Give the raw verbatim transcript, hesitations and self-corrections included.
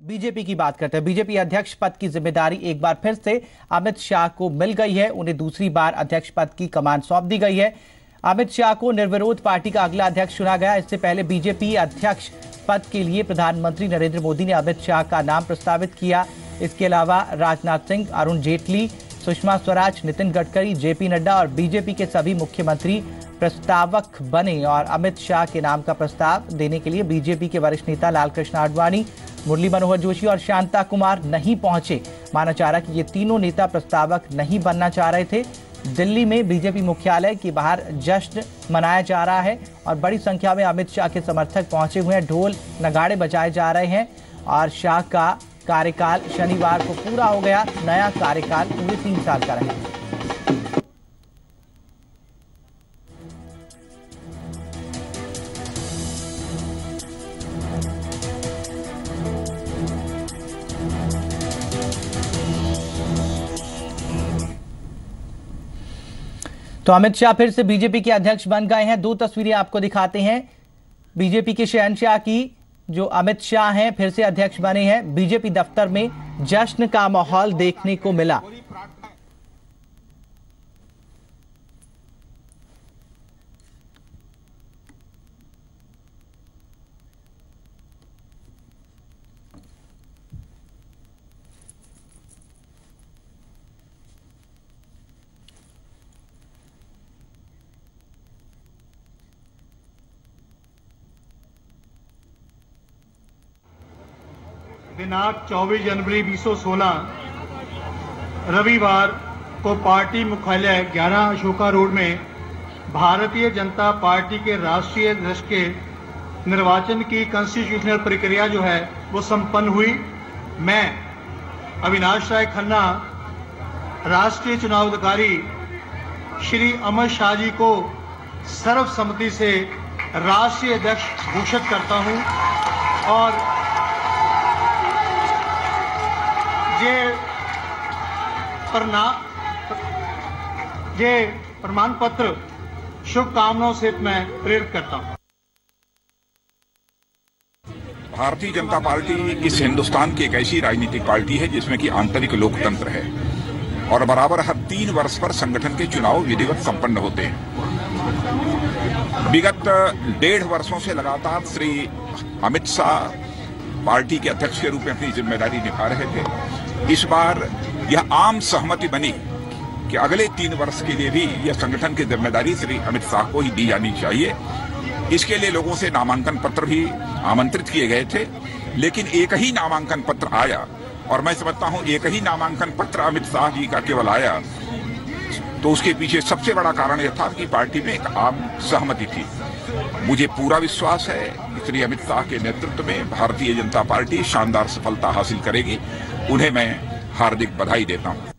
BJP की बात करते हैं। बीजेपी अध्यक्ष पद की जिम्मेदारी एक बार फिर से अमित शाह को मिल गई है। उन्हें दूसरी बार अध्यक्ष पद की कमान सौंप दी गई है। अमित शाह को निर्विरोध पार्टी का अगला अध्यक्ष चुना गया। इससे पहले बीजेपी अध्यक्ष पद के लिए प्रधानमंत्री नरेंद्र मोदी ने अमित शाह का नाम प्रस्तावित किया। इसके अलावा राजनाथ सिंह, अरुण जेटली, सुषमा स्वराज, नितिन गडकरी, जेपी नड्डा और बीजेपी के सभी मुख्यमंत्री प्रस्तावक बने और अमित शाह के नाम का प्रस्ताव देने के लिए बीजेपी के वरिष्ठ नेता लालकृष्ण आडवाणी, मुरली मनोहर जोशी और शांता कुमार नहीं पहुंचे। माना जा रहा कि ये तीनों नेता प्रस्तावक नहीं बनना चाह रहे थे। दिल्ली में बीजेपी मुख्यालय के बाहर जश्न मनाया जा रहा है और बड़ी संख्या में अमित शाह के समर्थक पहुंचे हुए हैं। ढोल नगाड़े बजाए जा रहे हैं और शाह का कार्यकाल शनिवार को पूरा हो गया। नया कार्यकाल पूरे तीन साल का रहेगा। तो अमित शाह फिर से बीजेपी के अध्यक्ष बन गए हैं। दो तस्वीरें आपको दिखाते हैं बीजेपी के शहंशाह की। जो अमित शाह हैं फिर से अध्यक्ष बने हैं। बीजेपी दफ्तर में जश्न का माहौल देखने को मिला। दिनांक चौबीस जनवरी बीस सौ सोलह रविवार को पार्टी मुख्यालय ग्यारह अशोका रोड में भारतीय जनता पार्टी के राष्ट्रीय अध्यक्ष के निर्वाचन की कॉन्स्टिट्यूशनल प्रक्रिया जो है वो संपन्न हुई। मैं अविनाश राय खन्ना राष्ट्रीय चुनाव अधिकारी श्री अमित शाह जी को सर्वसम्मति से राष्ट्रीय अध्यक्ष घोषित करता हूं और ये ये प्रमाण पत्र शुभकामनाओं से मैं प्रेरित करता हूं। भारतीय जनता पार्टी इस हिंदुस्तान की एक ऐसी राजनीतिक पार्टी है जिसमें कि आंतरिक लोकतंत्र है और बराबर हर तीन वर्ष पर संगठन के चुनाव विधिवत संपन्न होते हैं। विगत डेढ़ वर्षों से लगातार श्री अमित शाह पार्टी के अध्यक्ष के रूप में अपनी जिम्मेदारी निभा रहे थे। इस बार यह आम सहमति बनी कि अगले तीन वर्ष के लिए भी यह संगठन की जिम्मेदारी श्री अमित शाह को ही दी जानी चाहिए। इसके लिए लोगों से नामांकन पत्र भी आमंत्रित किए गए थे, लेकिन एक ही नामांकन पत्र आया और मैं समझता हूं एक ही नामांकन पत्र अमित शाह जी का केवल आया तो उसके पीछे सबसे बड़ा कारण यह था कि पार्टी में एक आम सहमति थी। मुझे पूरा विश्वास है कि श्री अमित शाह के नेतृत्व में भारतीय जनता पार्टी शानदार सफलता हासिल करेगी। उन्हें मैं हार्दिक बधाई देता हूं।